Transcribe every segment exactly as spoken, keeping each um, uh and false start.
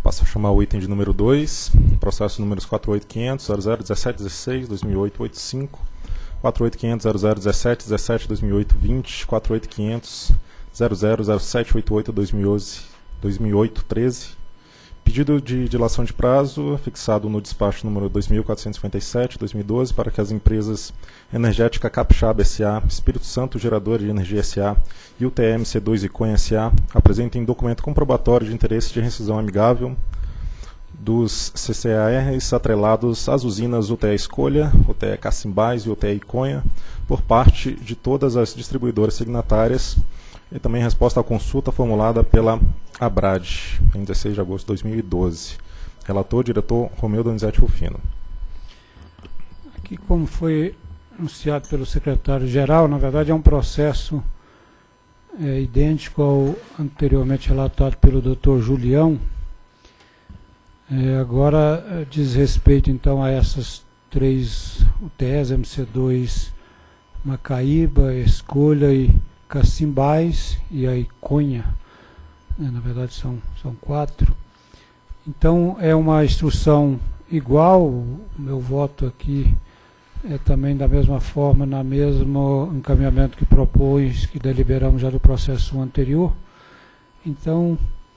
Passo a chamar o item de número dois, processo números quatro oito quinhentos, zero zero, dezessete, dezesseis, dois mil e oito, oitenta e cinco, quatro oito quinhentos, zero zero, dezessete, dezessete, dois mil e oito, vinte, quatro oito quinhentos, zero zero, zero sete, oitenta e oito, dois mil e oito, treze. Pedido de dilação de prazo fixado no despacho número dois mil quatrocentos e cinquenta e sete, dois mil e doze, para que as empresas Energética Capixaba S A, Espírito Santo Geradora de Energia S A e U T M C dois Iconha S A apresentem documento comprobatório de interesse de rescisão amigável dos C C A Rs atrelados às usinas U T E Escolha, U T E Cacimbás e U T E Iconha, por parte de todas as distribuidoras signatárias, e também resposta à consulta formulada pela ABRAD, em dezesseis de agosto de dois mil e doze. Relator, diretor Romeu Donizete Rufino. Aqui, como foi anunciado pelo secretário-geral, na verdade é um processo é, idêntico ao anteriormente relatado pelo doutor Julião. É, agora é, diz respeito então a essas três U T Es, M C dois, Macaíba, Escolha e Cacimbás e a Iconha, né, na verdade são, são quatro. Então é uma instrução igual, o meu voto aqui é também da mesma forma, na mesmo encaminhamento que propôs, que deliberamos já do processo anterior. Então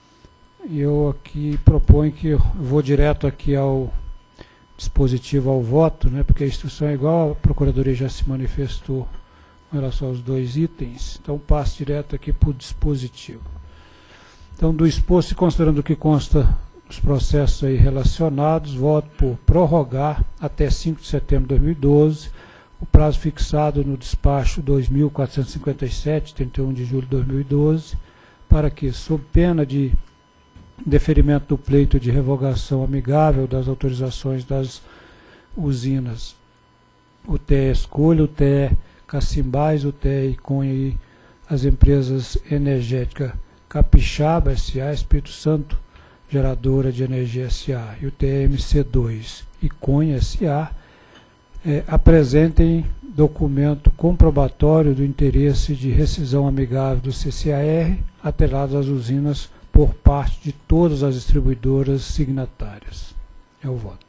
eu aqui proponho que eu vou direto aqui ao dispositivo, ao voto, né, porque a instrução é igual, a Procuradoria já se manifestou em relação aos dois itens, então passo direto aqui para o dispositivo. Então, do exposto e considerando o que consta dos processos aí relacionados, voto por prorrogar até cinco de setembro de dois mil e doze o prazo fixado no despacho dois mil quatrocentos e cinquenta e sete, trinta e um de julho de dois mil e doze, para que, sob pena de deferimento do pleito de revogação amigável das autorizações das usinas U T E Escolha, U T E Cacimbás, U T E Iconha e as empresas Energética Capixaba S A, Espírito Santo Geradora de Energia S A e U T M C dois Iconha S A, é, apresentem documento comprobatório do interesse de rescisão amigável do C C A R atrelado às usinas por parte de todas as distribuidoras signatárias. É o voto.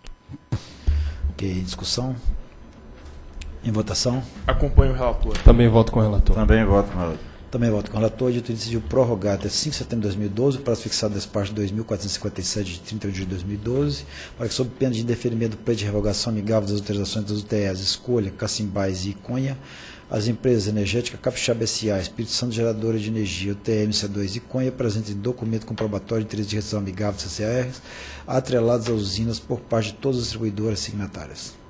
Ok, discussão? Em votação? Acompanho o relator. Também voto com o relator. Também voto com o relator. Também voto com o relator. A diretoria decidiu prorrogar até cinco de setembro de dois mil e doze o prazo fixado desse parte dois mil quatrocentos e cinquenta e sete de trinta de julho de dois mil e doze, para que, sob pena de indeferimento do pleito de revogação amigável das autorizações das U T Es Escolha, Cacimbás e Iconha, as empresas Energética Capixaba S A, Espírito Santo Geradora de Energia, U T M C dois Iconha, apresentem documento comprobatório de interesse de rescisão amigável dos C C A Rs atrelados às usinas por parte de todas as distribuidoras signatárias.